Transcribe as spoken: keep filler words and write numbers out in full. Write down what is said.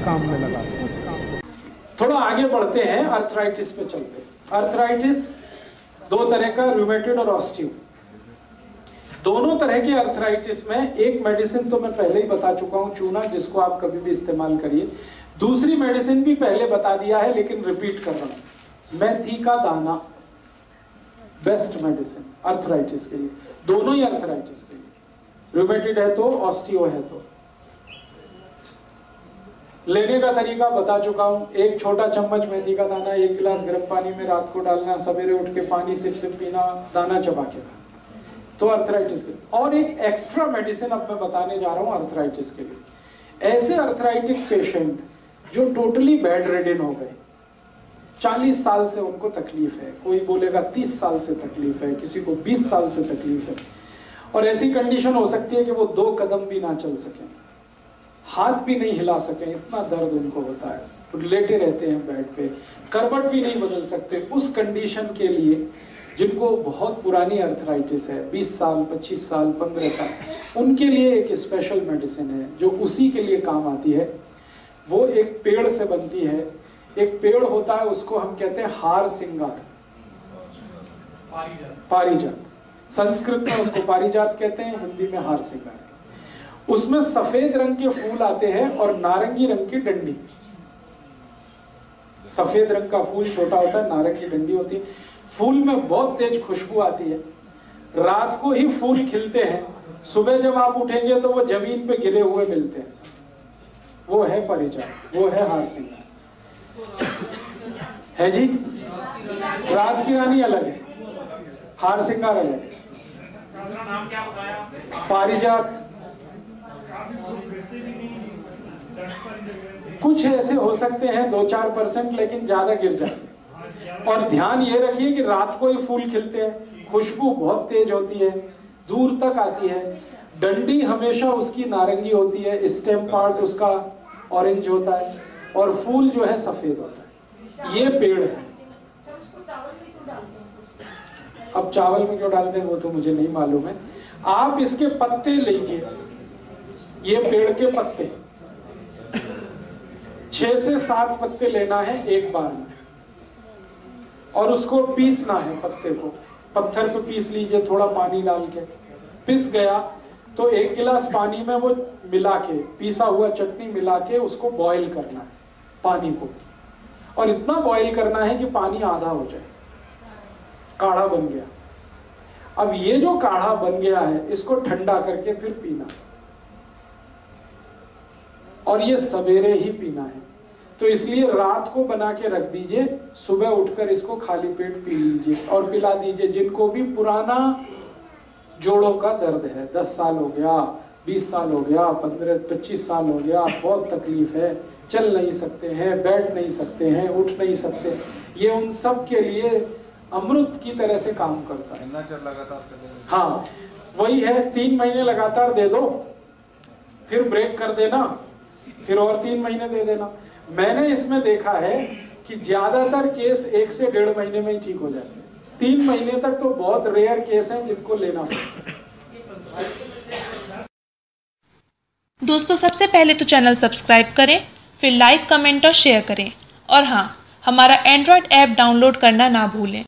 काम में लगाते हैं। थोड़ा आगे बढ़ते हैं, अर्थराइटिस पे चलते हैं। अर्थराइटिस दो तरह का, रूमेटॉइड और ऑस्टियो। दोनों तरह के अर्थराइटिस में एक मेडिसिन तो मैं पहले ही बता चुका हूं, चूना, जिसको आप कभी भी इस्तेमाल करिए। दूसरी मेडिसिन भी पहले बता दिया है, लेकिन रिपीट कर रहा हूं, मेथी का दाना बेस्ट मेडिसिन अर्थराइटिस के लिए, दोनों ही अर्थराइटिस के लिए, रूमेटॉइड है तो, ऑस्टियो है तो। लेने का तरीका बता चुका हूं, एक छोटा चम्मच मेथी का दाना एक गिलास गर्म पानी में रात को डालना, सवेरे उठ के पानी सिप सिप पीना, दाना चबा के, तो अर्थराइटिस के लिए। और एक एक्स्ट्रा मेडिसिन अब मैं बताने जा रहा हूं अर्थराइटिस के लिए। ऐसे अर्थराइटिक पेशेंट जो टोटली बेड रिडन हो गए, चालीस साल से उनको तकलीफ है, कोई बोलेगा तीस साल से तकलीफ है, किसी को बीस साल से तकलीफ है, और ऐसी कंडीशन हो सकती है कि वो दो कदम भी ना चल सके, हाथ भी नहीं हिला सके, इतना दर्द उनको होता है, तो लेटे रहते हैं बेड पे, करवट भी नहीं बदल सकते। उस कंडीशन के लिए जिनको बहुत पुरानी अर्थराइटिस है, बीस साल, पच्चीस साल, पंद्रह साल, उनके लिए एक स्पेशल मेडिसिन है जो उसी के लिए काम आती है। वो एक पेड़ से बनती है, एक पेड़ होता है, उसको हम कहते हैं हार सिंगार, पारिजात। संस्कृत में उसको पारिजात कहते हैं, हिंदी में हार सिंगार। उसमें सफेद रंग के फूल आते हैं और नारंगी रंग की डंडी। सफेद रंग का फूल छोटा होता है, नारंगी डंडी होती है। फूल में बहुत तेज खुशबू आती है, रात को ही फूल खिलते हैं, सुबह जब आप उठेंगे तो वो जमीन पे गिरे हुए मिलते हैं। वो है पारिजात, वो है हार सिंगार है जी। रात की रानी अलग है, हार सिंगार अलग है। पारिजात कुछ ऐसे हो सकते हैं दो चार परसेंट, लेकिन ज्यादा गिर जाते हैं। और ध्यान ये रखिए कि रात को ही फूल खिलते हैं, खुशबू बहुत तेज होती है, दूर तक आती है। डंडी हमेशा उसकी नारंगी होती है, स्टेम पार्ट उसका ऑरेंज होता है, और फूल जो है सफेद होता है। ये पेड़ है। अब चावल में क्यों डालते हैं वो तो मुझे नहीं मालूम है। आप इसके पत्ते लीजिए, ये पेड़ के पत्ते, छह से सात पत्ते लेना है एक बार में, और उसको पीसना है। पत्ते को पत्थर पे पीस लीजिए, थोड़ा पानी डाल के। पिस गया तो एक गिलास पानी में वो मिला के, पीसा हुआ चटनी मिला के उसको बॉईल करना है पानी को, और इतना बॉईल करना है कि पानी आधा हो जाए, काढ़ा बन गया। अब ये जो काढ़ा बन गया है, इसको ठंडा करके फिर पीना, और ये सवेरे ही पीना है। तो इसलिए रात को बना के रख दीजिए, सुबह उठकर इसको खाली पेट पी लीजिए और पिला दीजिए। जिनको भी पुराना जोड़ों का दर्द है, दस साल हो गया, बीस साल हो गया, पंद्रह पच्चीस साल हो गया, बहुत तकलीफ है, चल नहीं सकते हैं, बैठ नहीं सकते हैं, उठ नहीं सकते, ये उन सब के लिए अमृत की तरह से काम करता है। हाँ, वही है, तीन महीने लगातार दे दो, फिर ब्रेक कर देना, फिर और तीन महीने दे देना। मैंने इसमें देखा है कि ज्यादातर केस एक से डेढ़ महीने में ही ठीक हो जाते हैं। तीन महीने तक तो बहुत रेयर केस हैं जिनको लेना पड़ता है। दोस्तों, सबसे पहले तो चैनल सब्सक्राइब करें, फिर लाइक, कमेंट और शेयर करें, और हाँ, हमारा एंड्रॉयड ऐप डाउनलोड करना ना भूलें।